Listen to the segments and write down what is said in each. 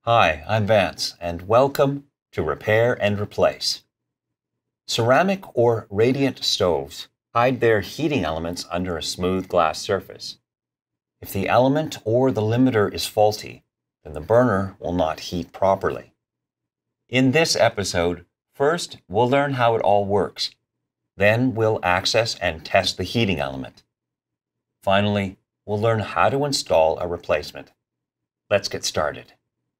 Hi, I'm Vance, and welcome to Repair and Replace. Ceramic or radiant stoves hide their heating elements under a smooth glass surface. If the element or the limiter is faulty, then the burner will not heat properly. In this episode, first we'll learn how it all works. Then we'll access and test the heating element. Finally, we'll learn how to install a replacement. Let's get started.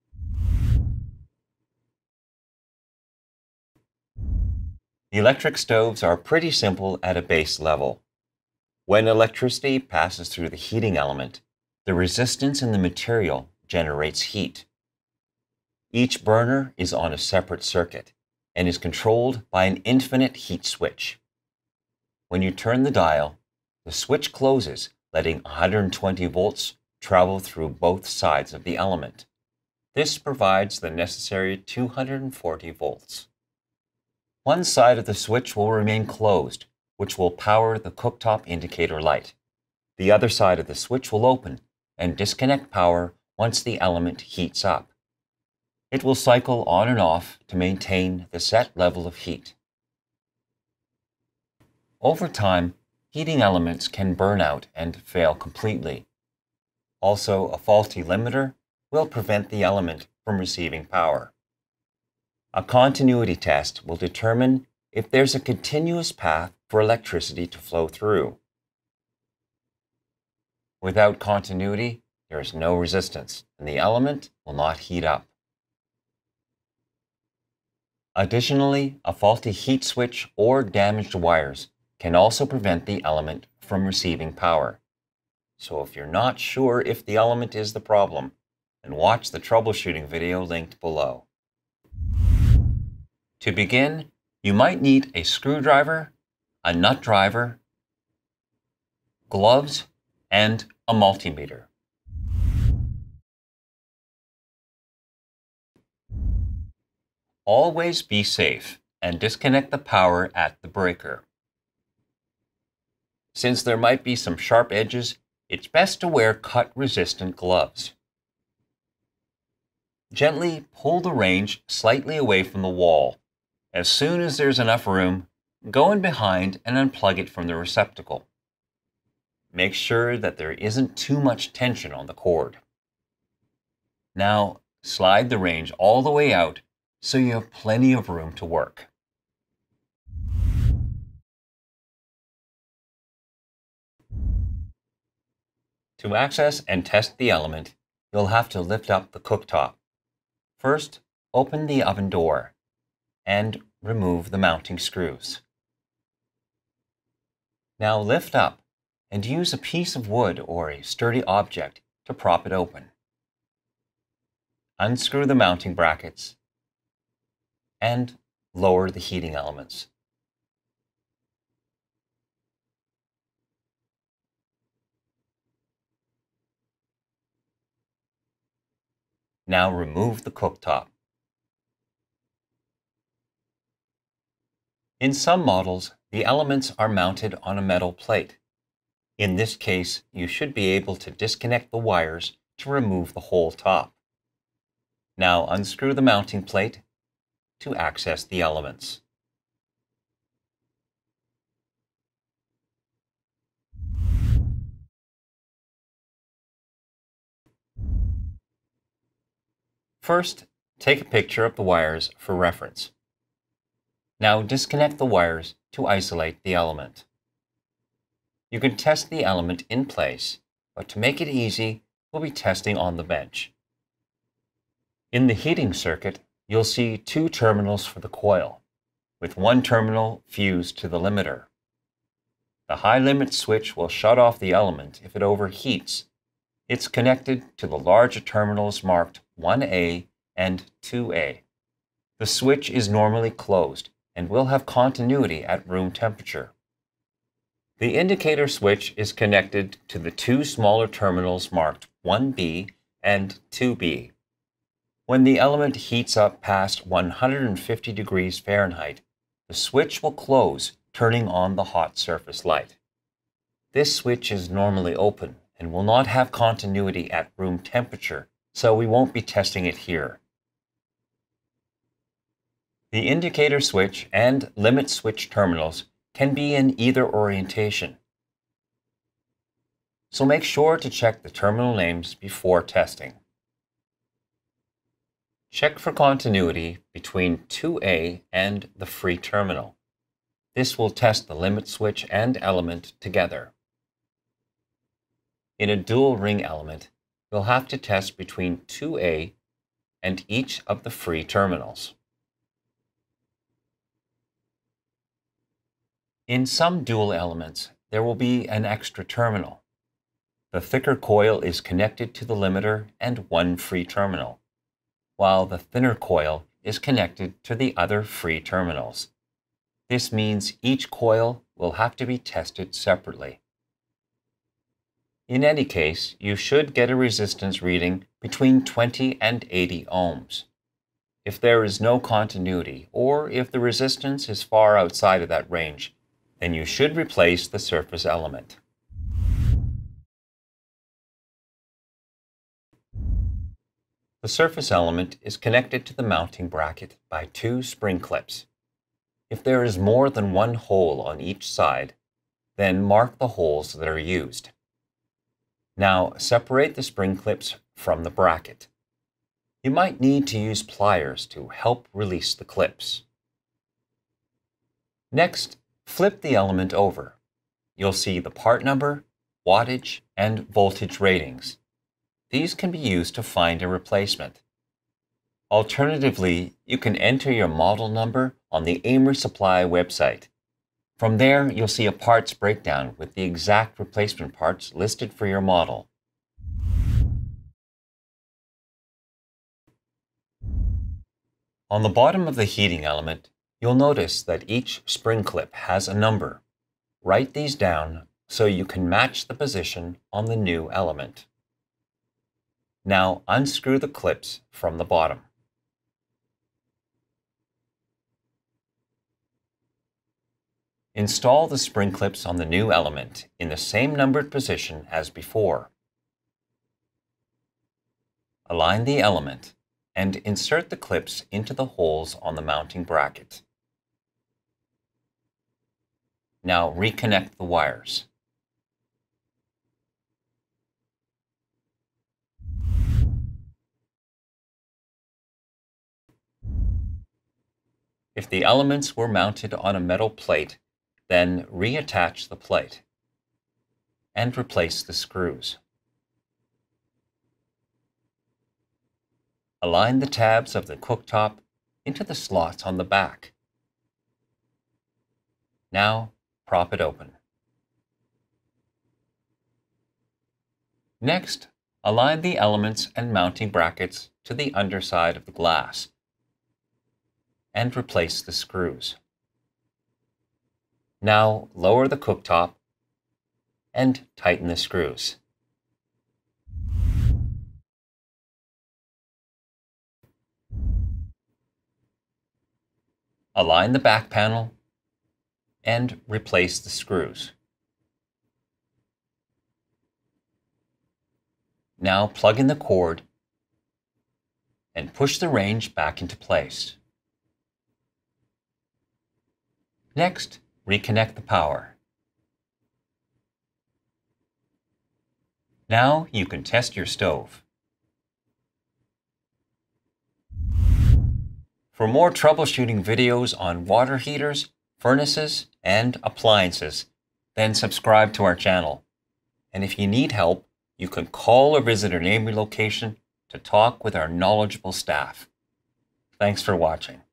Electric stoves are pretty simple at a base level. When electricity passes through the heating element, the resistance in the material generates heat. Each burner is on a separate circuit and is controlled by an infinite heat switch. When you turn the dial, the switch closes, letting 120 volts travel through both sides of the element. This provides the necessary 240 volts. One side of the switch will remain closed, which will power the cooktop indicator light. The other side of the switch will open and disconnect power once the element heats up. It will cycle on and off to maintain the set level of heat. Over time, heating elements can burn out and fail completely. Also, a faulty limiter will prevent the element from receiving power. A continuity test will determine if there's a continuous path for electricity to flow through. Without continuity, there is no resistance, and the element will not heat up. Additionally, a faulty heat switch or damaged wires can also prevent the element from receiving power. So if you're not sure if the element is the problem, then watch the troubleshooting video linked below. To begin, you might need a screwdriver, a nut driver, gloves, and a multimeter. Always be safe and disconnect the power at the breaker. Since there might be some sharp edges, it's best to wear cut-resistant gloves. Gently pull the range slightly away from the wall. As soon as there's enough room, go in behind and unplug it from the receptacle. Make sure that there isn't too much tension on the cord. Now, slide the range all the way out so you have plenty of room to work. To access and test the element, you'll have to lift up the cooktop. First, open the oven door and remove the mounting screws. Now lift up and use a piece of wood or a sturdy object to prop it open. Unscrew the mounting brackets and lower the heating elements. Now remove the cooktop. In some models, the elements are mounted on a metal plate. In this case, you should be able to disconnect the wires to remove the whole top. Now unscrew the mounting plate to access the elements. First, take a picture of the wires for reference. Now disconnect the wires to isolate the element. You can test the element in place, but to make it easy, we'll be testing on the bench. In the heating circuit, you'll see two terminals for the coil, with one terminal fused to the limiter. The high limit switch will shut off the element if it overheats. It's connected to the larger terminals marked 1A and 2A. The switch is normally closed and will have continuity at room temperature. The indicator switch is connected to the two smaller terminals marked 1B and 2B. When the element heats up past 150 degrees Fahrenheit, the switch will close, turning on the hot surface light. This switch is normally open and will not have continuity at room temperature so we won't be testing it here. The indicator switch and limit switch terminals can be in either orientation, so make sure to check the terminal names before testing. Check for continuity between 2A and the free terminal. This will test the limit switch and element together. In a dual ring element, you'll have to test between 2A and each of the free terminals. In some dual elements, there will be an extra terminal. The thicker coil is connected to the limiter and one free terminal, while the thinner coil is connected to the other free terminals. This means each coil will have to be tested separately. In any case, you should get a resistance reading between 20 and 80 ohms. If there is no continuity, or if the resistance is far outside of that range, then you should replace the surface element. The surface element is connected to the mounting bracket by 2 spring clips. If there is more than one hole on each side, then mark the holes that are used. Now separate the spring clips from the bracket. You might need to use pliers to help release the clips. Next, flip the element over. You'll see the part number, wattage, and voltage ratings. These can be used to find a replacement. Alternatively, you can enter your model number on the AMRE Supply website. From there, you'll see a parts breakdown with the exact replacement parts listed for your model. On the bottom of the heating element, you'll notice that each spring clip has a number. Write these down so you can match the position on the new element. Now unscrew the clips from the bottom. Install the spring clips on the new element in the same numbered position as before. Align the element and insert the clips into the holes on the mounting bracket. Now reconnect the wires. If the elements were mounted on a metal plate, then reattach the plate and replace the screws. Align the tabs of the cooktop into the slots on the back. Now prop it open. Next, align the elements and mounting brackets to the underside of the glass and replace the screws. Now lower the cooktop and tighten the screws. Align the back panel and replace the screws. Now plug in the cord and push the range back into place. Next, reconnect the power. Now you can test your stove. For more troubleshooting videos on water heaters, furnaces, and appliances, then subscribe to our channel. And if you need help, you can call or visit our AMRE location to talk with our knowledgeable staff. Thanks for watching.